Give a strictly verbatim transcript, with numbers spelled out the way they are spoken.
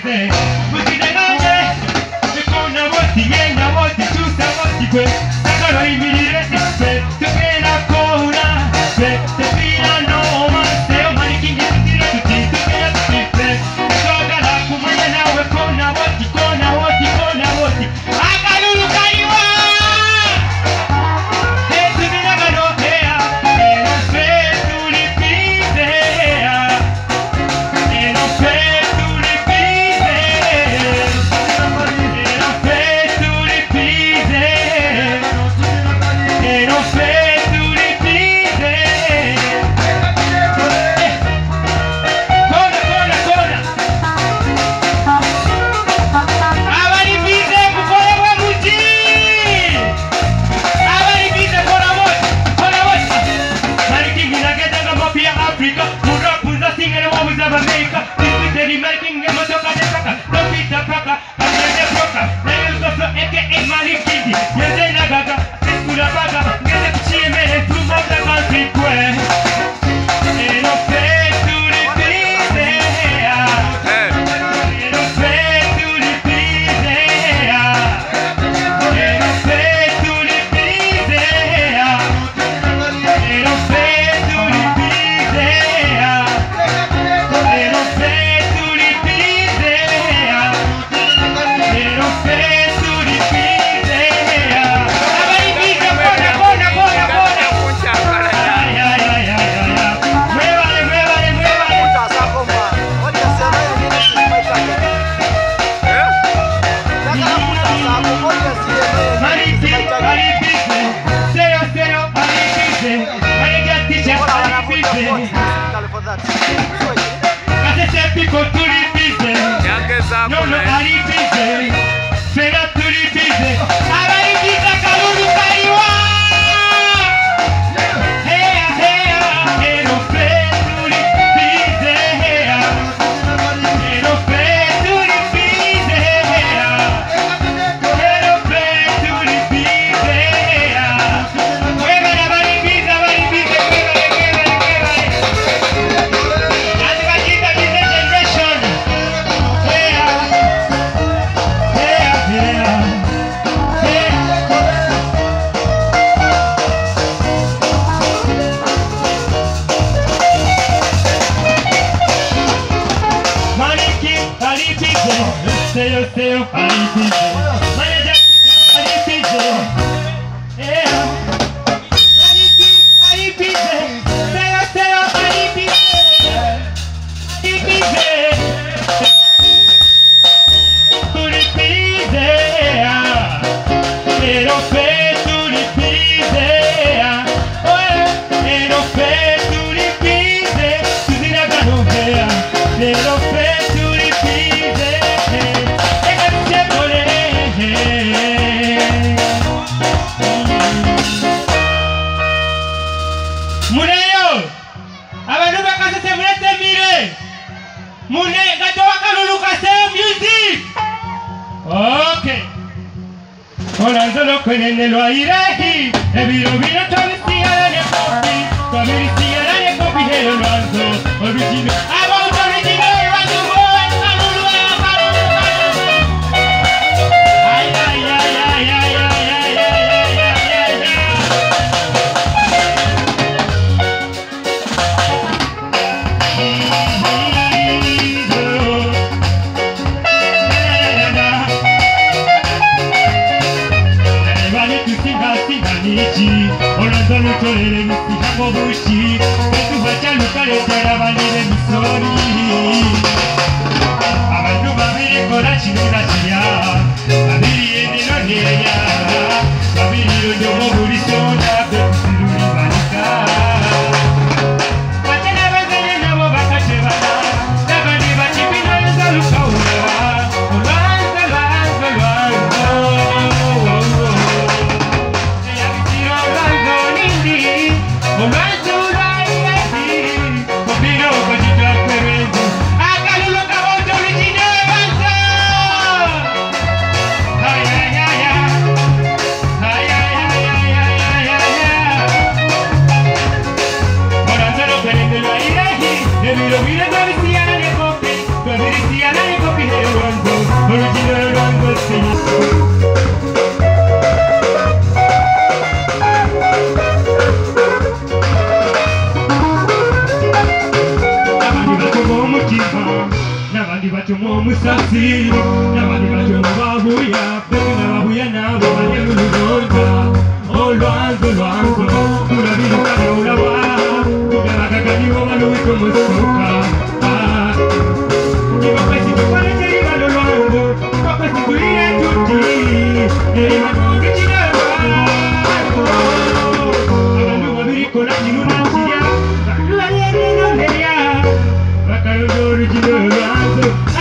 pise Mutine nanje Ekona woti yenya woti chusa woti kwe Sakaro imirire ipe Tupena kona Pe tepina noma Seo manikingi tutira tuti Tupena tutipe Soga la kumanya nawe kona woti kona woti kona woti Akalulu kaiwa Hey tupina gano hea Eno fe tulipise hea Eno fe tulipise Eno fe tulipise Eno fe tulipise Kona kona kona Abaripise kukore wa muji Abaripise kona moja Kona moja Marikingi na geta nga mopi ya Afrika Mura punza singere wa muza Amerika Dismiteri marikingi motoka desaka Lopita paka Kamyende proka Na yusoso eke e marikingi Yende na gaga Eskura baga Ngeze kuchie mene Tumoza country kwe Eno fe tulipise Eno fe tulipise Eno fe tulipise Eno fe tulipise Eno fe tulipise Eno fe tulipise Abaripise kona kona kona kona Ay ay ay ay ay Muévale muévale muévale Maripise maripise Seo seo maripise Marigatisha maripise Kasese piko tulipise No no maripise Sera tulipise Abaripise kalulu kaiwa Hea hea Eno fe tulipise hea Eno fe tulipise hea Eno fe tulipise hea Muévale abaripise abaripise Muévale muévale muévale Adivajita Vice Generation Hea Hea hea Maniki alipise Seo seo alipise Manager alipise Yeah Maniki alipise Seo seo alipise Alipise Tulipise Eno fe tulipise Eno fe tulipise Tuzina gano hea Eno fe tulipise Eka tchekole Muneyo Abantu bakasese murete mire Mune gato wakalulu kase music Okay Hola nzolo kwenene lo airehi Ebiro biro tobisiya ne kopi Tobisiya ne kopi hero lwanzo Original About original Ranzo boy Kalulu ya kalulu kalulu Ay ay ay ay ay ay ay ay ay ay ay ay Vale tu singa singa nichi Olonzo lutorere misihango bushi Betu bacha lukare tera vanire miso Nabandi bachomo musasi, nabandi bachomo babuya, beti na babuya na babanye lulunga. Oh luanzo luanzo, una vida de una wa, una vaca canivo maluco como soca. Ah, y va pues si tu padre se iba lo luanzo, va pues si tu ira tutti, e ma no che ci dà oh, aganu abiri con la luna cia, la luna non è ya, va caro originale.